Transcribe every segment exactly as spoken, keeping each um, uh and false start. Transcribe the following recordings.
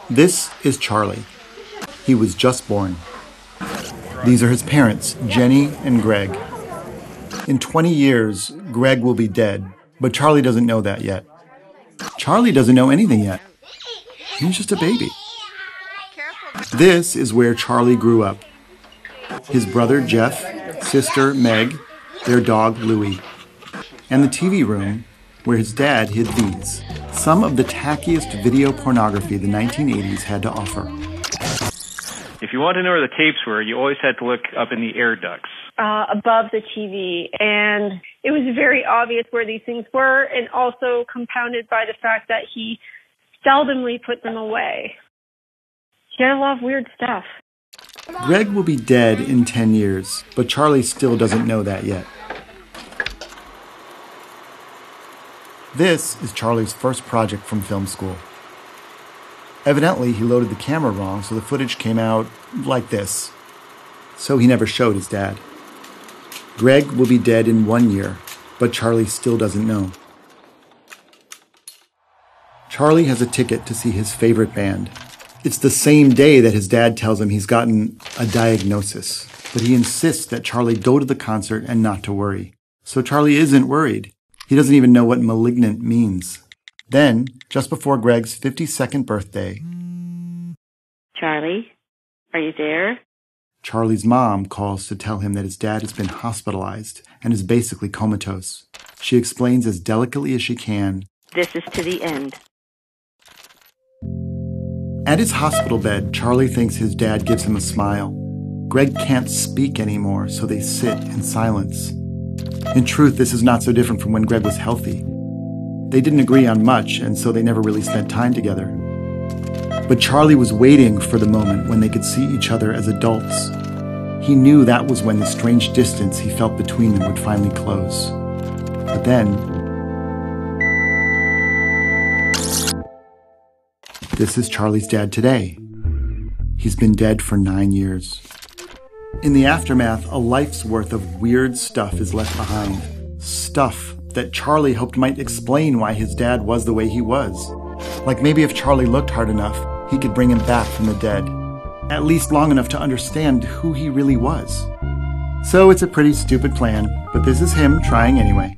This is Charlie. He was just born. These are his parents, Jenny and Greg. In twenty years, Greg will be dead, but Charlie doesn't know that yet. Charlie doesn't know anything yet. He's just a baby. This is where Charlie grew up. His brother Jeff, sister Meg, their dog Louie, and the T V room where his dad hid these, some of the tackiest video pornography the nineteen eighties had to offer. If you want to know where the tapes were, you always had to look up in the air ducts. Uh, above the T V, and it was very obvious where these things were, and also compounded by the fact that he seldomly put them away. He had a lot of weird stuff. Greg will be dead in ten years, but Charlie still doesn't know that yet. This is Charlie's first project from film school. Evidently, he loaded the camera wrong, so the footage came out like this. So he never showed his dad. Greg will be dead in one year, but Charlie still doesn't know. Charlie has a ticket to see his favorite band. It's the same day that his dad tells him he's gotten a diagnosis, but he insists that Charlie go to the concert and not to worry. So Charlie isn't worried. He doesn't even know what malignant means. Then, just before Greg's fifty-second birthday, Charlie, are you there? Charlie's mom calls to tell him that his dad has been hospitalized and is basically comatose. She explains as delicately as she can. This is to the end. At his hospital bed, Charlie thinks his dad gives him a smile. Greg can't speak anymore, so they sit in silence. In truth, this is not so different from when Greg was healthy. They didn't agree on much, and so they never really spent time together. But Charlie was waiting for the moment when they could see each other as adults. He knew that was when the strange distance he felt between them would finally close. But then, this is Charlie's dad today. He's been dead for nine years. In the aftermath, a life's worth of weird stuff is left behind. Stuff that Charlie hoped might explain why his dad was the way he was. Like maybe if Charlie looked hard enough, he could bring him back from the dead. At least long enough to understand who he really was. So it's a pretty stupid plan, but this is him trying anyway.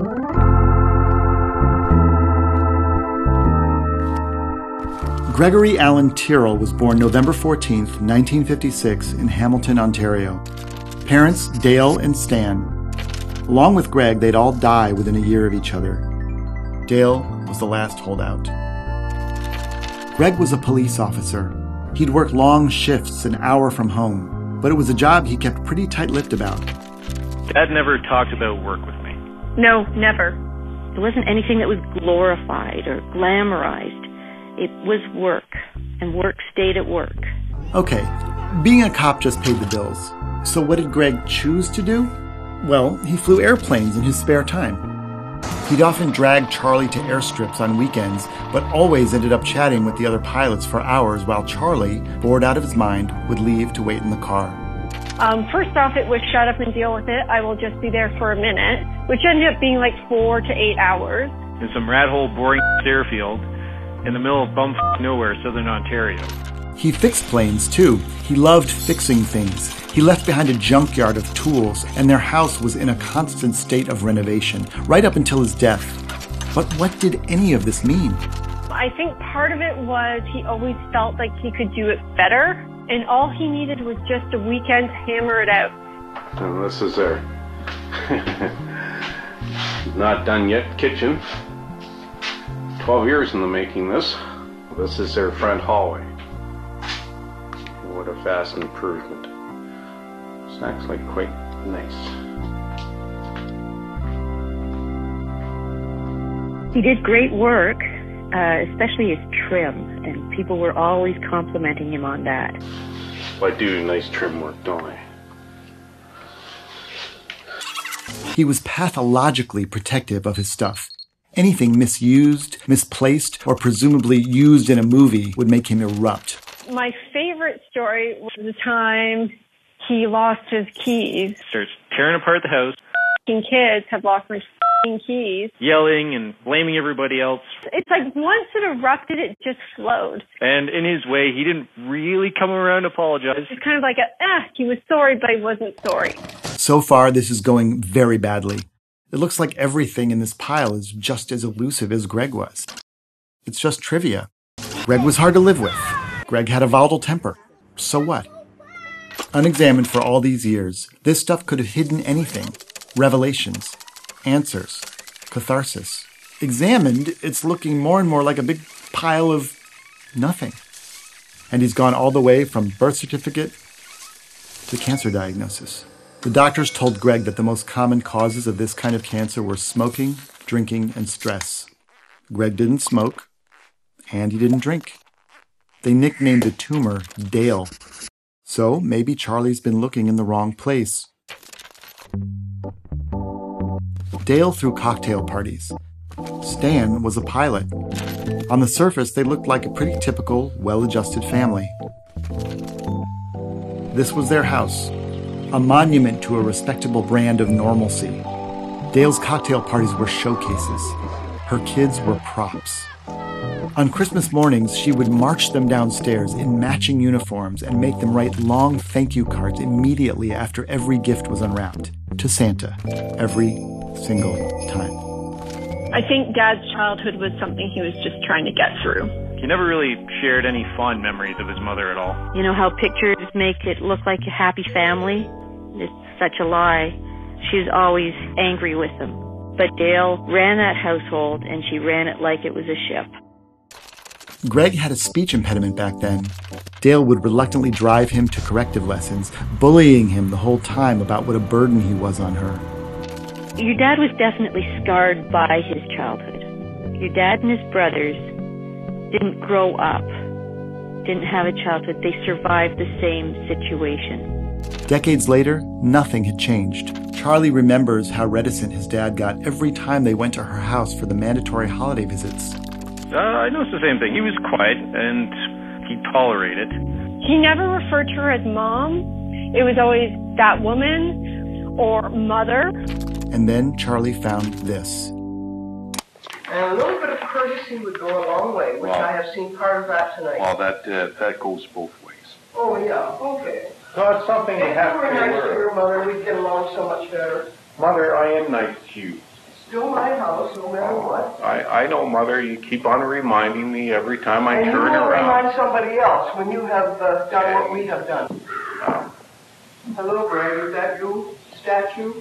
Gregory Allen Tyrrell was born November fourteenth, nineteen fifty-six in Hamilton, Ontario. Parents Dale and Stan. Along with Greg, they'd all die within a year of each other. Dale was the last holdout. Greg was a police officer. He'd work long shifts an hour from home, but it was a job he kept pretty tight-lipped about. Dad never talked about work with me. No, never. There wasn't anything that was glorified or glamorized. It was work, and work stayed at work. Okay, being a cop just paid the bills. So what did Greg choose to do? Well, he flew airplanes in his spare time. He'd often drag Charlie to airstrips on weekends, but always ended up chatting with the other pilots for hours while Charlie, bored out of his mind, would leave to wait in the car. Um, first off, it was shut up and deal with it. I will just be there for a minute, which ended up being like four to eight hours. In some rat hole boring airfield in the middle of bumfuck nowhere, southern Ontario. He fixed planes, too. He loved fixing things. He left behind a junkyard of tools, and their house was in a constant state of renovation, right up until his death. But what did any of this mean? I think part of it was he always felt like he could do it better, and all he needed was just a weekend to hammer it out. And this is their not done yet kitchen. Twelve years in the making this. This is their front hallway. What a vast improvement. It's actually quite nice. He did great work, uh, especially his trim, and people were always complimenting him on that. I do nice trim work, don't I? He was pathologically protective of his stuff. Anything misused, misplaced, or presumably used in a movie would make him erupt. My favorite story was the time he lost his keys. Starts tearing apart the house, f***ing kids have lost my f***ing keys. Yelling and blaming everybody else. It's like once it erupted, it just flowed. And in his way, he didn't really come around to apologize. It's kind of like a, eh, he was sorry, but he wasn't sorry. So far, this is going very badly. It looks like everything in this pile is just as elusive as Greg was. It's just trivia. Greg was hard to live with. Greg had a volatile temper. So what? Unexamined for all these years, this stuff could have hidden anything. Revelations, answers, catharsis. Examined, it's looking more and more like a big pile of nothing. And he's gone all the way from birth certificate to cancer diagnosis. The doctors told Greg that the most common causes of this kind of cancer were smoking, drinking, and stress. Greg didn't smoke, and he didn't drink. They nicknamed the tumor Dale. So maybe Charlie's been looking in the wrong place. Dale threw cocktail parties. Stan was a pilot. On the surface, they looked like a pretty typical, well-adjusted family. This was their house, a monument to a respectable brand of normalcy. Dale's cocktail parties were showcases. Her kids were props. On Christmas mornings, she would march them downstairs in matching uniforms and make them write long thank you cards immediately after every gift was unwrapped, to Santa, every single time. I think Dad's childhood was something he was just trying to get through. He never really shared any fond memories of his mother at all. You know how pictures make it look like a happy family? It's such a lie. She was always angry with them. But Dale ran that household, and she ran it like it was a ship. Greg had a speech impediment back then. Dale would reluctantly drive him to corrective lessons, bullying him the whole time about what a burden he was on her. Your dad was definitely scarred by his childhood. Your dad and his brothers didn't grow up, didn't have a childhood. They survived the same situation. Decades later, nothing had changed. Charlie remembers how reticent his dad got every time they went to her house for the mandatory holiday visits. Uh, I noticed the same thing. He was quiet, and he tolerated. He never referred to her as mom. It was always that woman or mother. And then Charlie found this. And a little bit of courtesy would go a long way, which well, I have seen part of that tonight. Well, that uh, that goes both ways. Oh, yeah, okay. So it's something you have to learn. If you were nice to learn. your mother, we'd get along so much better. Mother, I am nice to you. Still my house, no matter what. I, I know, Mother. You keep on reminding me every time I and turn you will around. remind somebody else when you have uh, done what we have done. Um, Hello, Greg. Is that you, statue?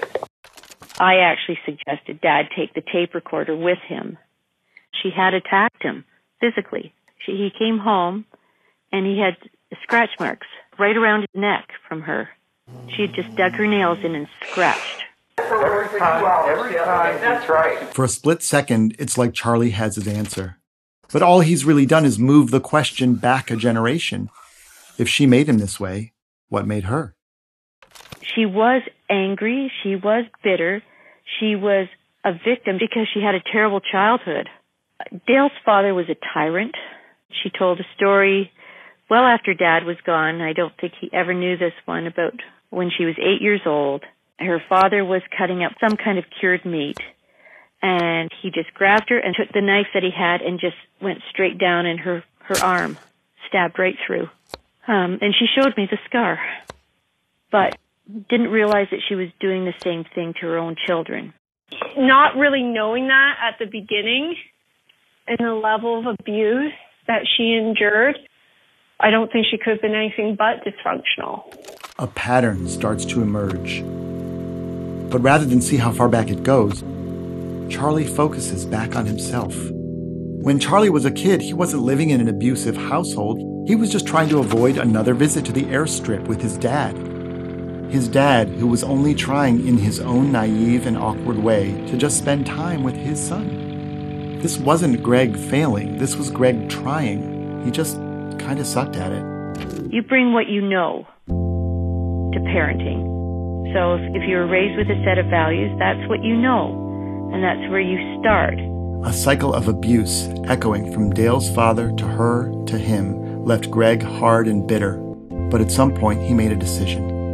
I actually suggested Dad take the tape recorder with him. She had attacked him physically. She, he came home, and he had scratch marks right around his neck from her. She had just dug her nails in and scratched. Every time, every time he tries. For a split second, it's like Charlie has his answer. But all he's really done is move the question back a generation. If she made him this way, what made her? She was angry. She was bitter. She was a victim because she had a terrible childhood. Dale's father was a tyrant. She told a story well after Dad was gone. I don't think he ever knew this one, about when she was eight years old. Her father was cutting up some kind of cured meat, and he just grabbed her and took the knife that he had and just went straight down in her, her arm, stabbed right through. Um, and she showed me the scar, but didn't realize that she was doing the same thing to her own children. Not really knowing that at the beginning and the level of abuse that she endured, I don't think she could have been anything but dysfunctional. A pattern starts to emerge. But rather than see how far back it goes, Charlie focuses back on himself. When Charlie was a kid, he wasn't living in an abusive household. He was just trying to avoid another visit to the airstrip with his dad. His dad, who was only trying in his own naive and awkward way to just spend time with his son. This wasn't Greg failing. This was Greg trying. He just kind of sucked at it. You bring what you know to parenting. So if, if you were raised with a set of values, that's what you know, and that's where you start. A cycle of abuse echoing from Dale's father to her to him left Greg hard and bitter. But at some point, he made a decision.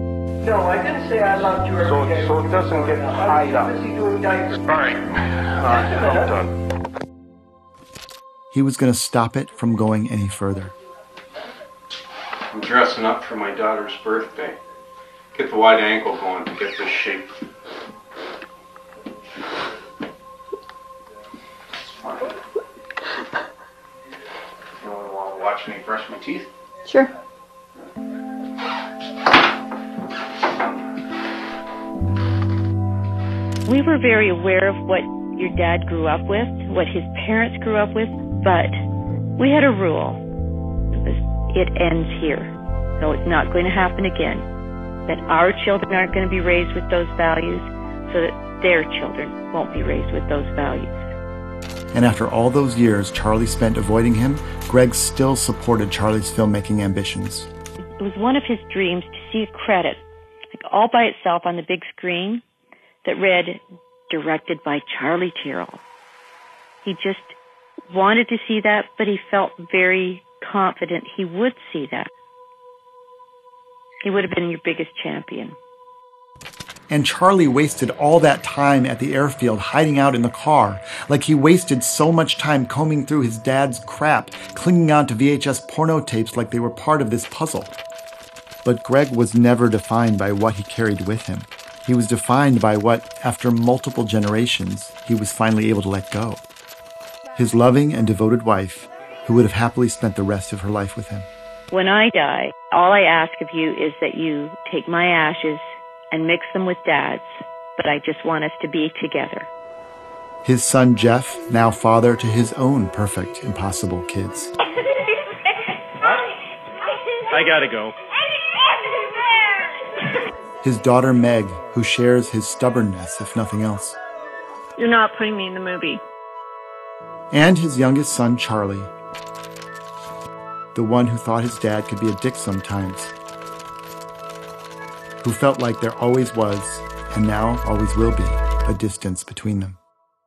No, I didn't say I loved you every So, day. so it doesn't get tied up. I was busy doing diapers. All right. All right, I'm done. He was going to stop it from going any further. I'm dressing up for my daughter's birthday. Get the wide ankle going to get this shape. Fine. You want to watch me brush my teeth? Sure. We were very aware of what your dad grew up with, what his parents grew up with, but we had a rule. It was, it ends here. So it's not going to happen again. That our children aren't going to be raised with those values, so that their children won't be raised with those values. And after all those years Charlie spent avoiding him, Greg still supported Charlie's filmmaking ambitions. It was one of his dreams to see a credit, like all by itself on the big screen, that read, directed by Charlie Tyrrell. He just wanted to see that, but he felt very confident he would see that. He would have been your biggest champion. And Charlie wasted all that time at the airfield hiding out in the car, like he wasted so much time combing through his dad's crap, clinging on to V H S porno tapes like they were part of this puzzle. But Greg was never defined by what he carried with him. He was defined by what, after multiple generations, he was finally able to let go. His loving and devoted wife, who would have happily spent the rest of her life with him. When I die, all I ask of you is that you take my ashes and mix them with Dad's, but I just want us to be together. His son Jeff, now father to his own perfect, impossible kids. I gotta go. His daughter Meg, who shares his stubbornness, if nothing else. You're not putting me in the movie. And his youngest son Charlie, the one who thought his dad could be a dick sometimes, who felt like there always was, and now always will be, a distance between them.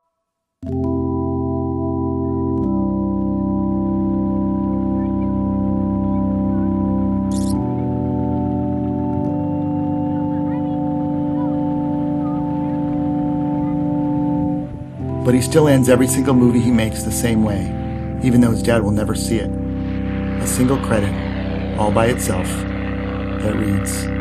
But he still ends every single movie he makes the same way, even though his dad will never see it. A single credit, all by itself, that reads,